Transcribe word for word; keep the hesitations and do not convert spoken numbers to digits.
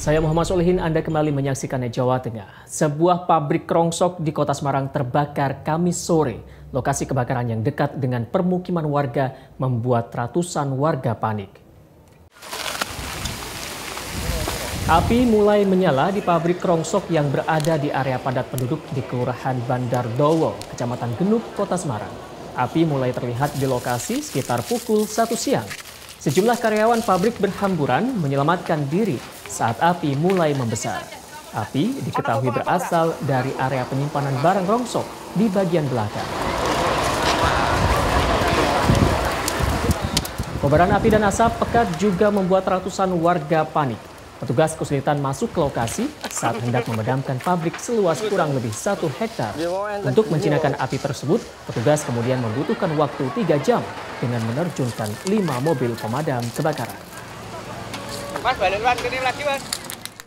Saya Muhammad Solihin, Anda kembali menyaksikannya Jawa Tengah. Sebuah pabrik rongsok di Kota Semarang terbakar Kamis sore. Lokasi kebakaran yang dekat dengan permukiman warga membuat ratusan warga panik. Api mulai menyala di pabrik rongsok yang berada di area padat penduduk di Kelurahan Bandar Dowo, Kecamatan Genuk, Kota Semarang. Api mulai terlihat di lokasi sekitar pukul satu siang. Sejumlah karyawan pabrik berhamburan menyelamatkan diri saat api mulai membesar. Api diketahui berasal dari area penyimpanan barang rongsok di bagian belakang. Kobaran api dan asap pekat juga membuat ratusan warga panik. Petugas kesulitan masuk ke lokasi saat hendak memadamkan pabrik seluas kurang lebih satu hektar. Untuk menjinakkan api tersebut, petugas kemudian membutuhkan waktu tiga jam dengan menerjunkan lima mobil pemadam kebakaran. Mas, balik lagi lagi, Mas.